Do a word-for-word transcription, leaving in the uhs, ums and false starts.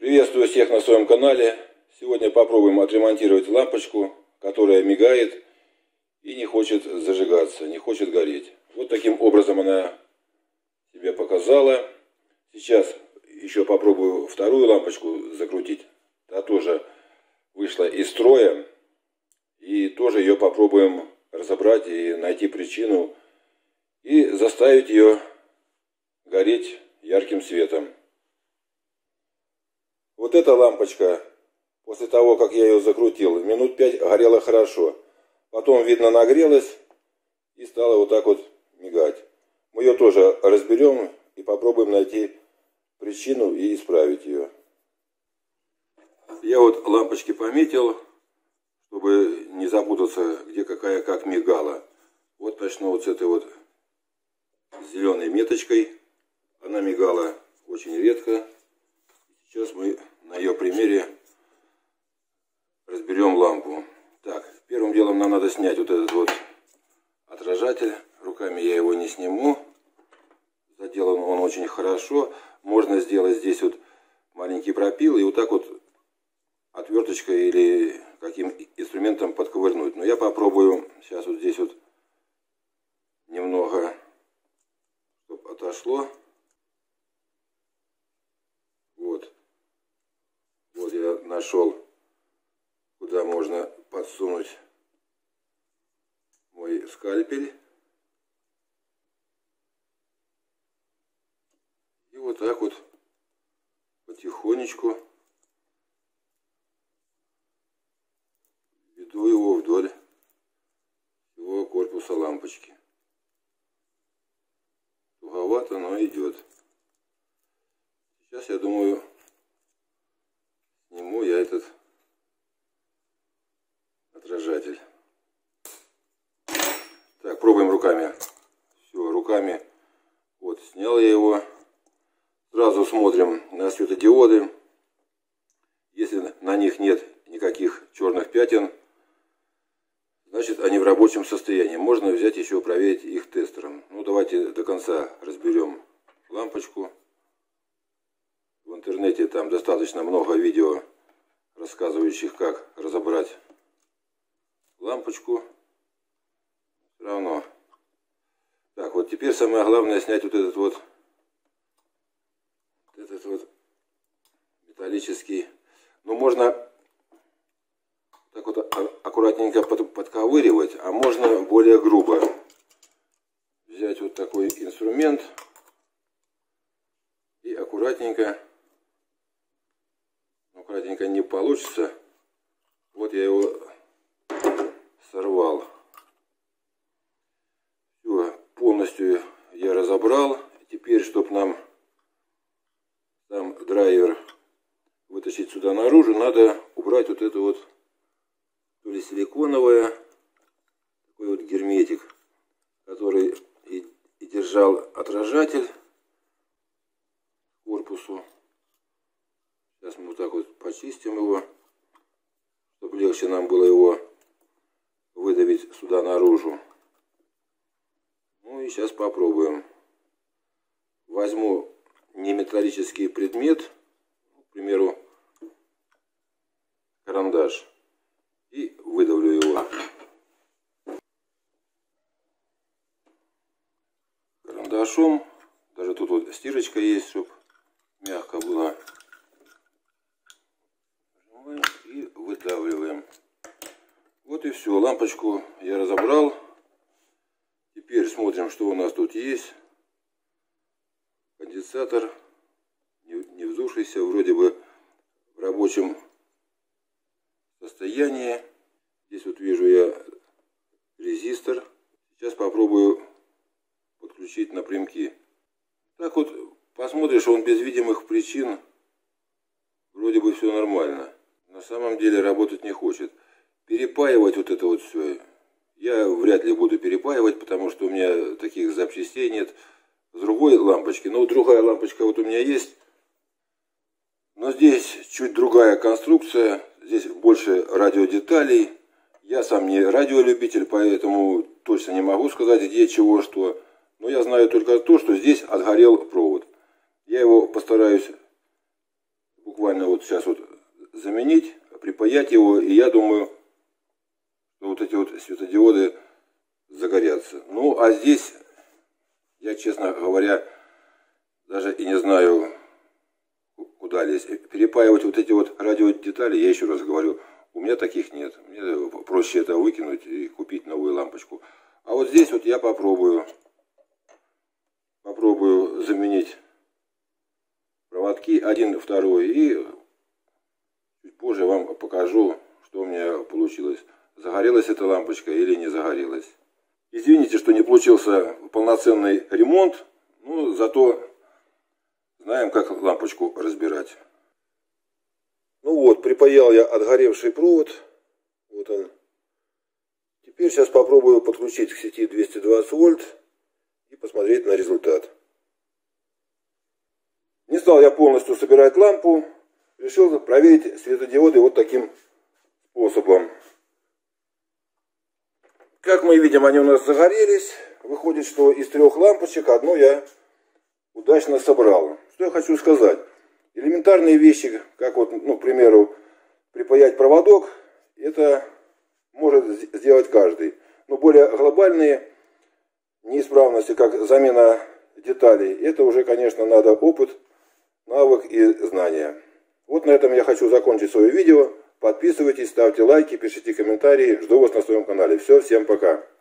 Приветствую всех на своем канале. Сегодня попробуем отремонтировать лампочку, которая мигает и не хочет зажигаться, не хочет гореть. Вот таким образом она себя показала. Сейчас еще попробую вторую лампочку закрутить. Та тоже вышла из строя. И тоже ее попробуем разобрать и найти причину. И заставить ее гореть ярким светом. Вот эта лампочка, после того, как я ее закрутил, минут пять горела хорошо. Потом, видно, нагрелась и стала вот так вот мигать. Мы ее тоже разберем и попробуем найти причину и исправить ее. Я вот лампочки пометил, чтобы не запутаться, где какая как мигала. Вот начну вот с этой вот зеленой меточкой. Она мигала очень редко. Сейчас мы на ее примере разберем лампу. Так, первым делом нам надо снять вот этот вот отражатель. Руками я его не сниму. Заделан он очень хорошо. Можно сделать здесь вот маленький пропил и вот так вот отверточкой или каким инструментом подковырнуть. Но я попробую сейчас вот здесь вот немного, чтобы отошло. Вот. Вот я нашел, куда можно подсунуть мой скальпель. И вот так вот потихонечку веду его вдоль всего корпуса лампочки. Туговато, но идет. Сейчас, я думаю, сниму я этот отражатель. Так, пробуем руками. Все, руками. Вот, снял я его. Сразу смотрим на светодиоды. Если на них нет никаких черных пятен, значит, они в рабочем состоянии. Можно взять еще проверить их тестером. Ну, давайте до конца разберем лампочку. В интернете там достаточно много видео, рассказывающих, как разобрать лампочку. Все равно. Так, вот теперь самое главное снять вот этот вот, вот этот вот металлический. Ну, можно так вот аккуратненько подковыривать, а можно более грубо взять вот такой инструмент и аккуратненько, аккуратненько не получится. Вот я его сорвал. Все, полностью я разобрал. Теперь, чтобы нам сам драйвер вытащить сюда наружу, надо убрать вот это вот, то ли силиконовое, такой вот герметик, который и, и держал отражатель к корпусу. Сейчас мы вот так вот почистим его, чтобы легче нам было его выдавить сюда наружу. Ну и сейчас попробуем. Возьму неметаллический предмет, к примеру, карандаш, и выдавлю его. Карандашом, даже тут вот стирочка есть, чтобы мягко было. И выдавливаем. Вот и все. Лампочку я разобрал. Теперь смотрим, что у нас тут есть. Конденсатор не вздувшийся, вроде бы в рабочем состоянии. Здесь вот вижу я резистор. Сейчас попробую подключить напрямки. Так вот посмотришь, он без видимых причин вроде бы все нормально. На самом деле работать не хочет. Перепаивать вот это вот все я вряд ли буду перепаивать, потому что у меня таких запчастей нет. С другой лампочки, ну другая лампочка вот у меня есть, но здесь чуть другая конструкция, здесь больше радиодеталей. Я сам не радиолюбитель, поэтому точно не могу сказать, где чего что. Но я знаю только то, что здесь отгорел провод. Я его постараюсь буквально буквально вот сейчас вот заменить, припаять его, и я думаю, что вот эти вот светодиоды загорятся. Ну, а здесь, я, честно говоря, даже и не знаю, куда лезть. Перепаивать вот эти вот радиодетали, я еще раз говорю, у меня таких нет. Мне проще это выкинуть и купить новую лампочку. А вот здесь вот я попробую, попробую заменить проводки, один, второй, и чуть позже вам покажу, что у меня получилось. Загорелась эта лампочка или не загорелась. Извините, что не получился полноценный ремонт, но зато знаем, как лампочку разбирать. Ну вот, припаял я отгоревший провод. Вот он. Теперь сейчас попробую подключить к сети двести двадцать вольт и посмотреть на результат. Не стал я полностью собирать лампу. Решил проверить светодиоды вот таким способом. Как мы видим, они у нас загорелись. Выходит, что из трех лампочек одну я удачно собрал. Что я хочу сказать? Элементарные вещи, как вот, ну, к примеру, припаять проводок, это может сделать каждый. Но более глобальные неисправности, как замена деталей, это уже, конечно, надо опыт, навык и знания. Вот на этом я хочу закончить свое видео. Подписывайтесь, ставьте лайки, пишите комментарии. Жду вас на своем канале. Все, всем пока.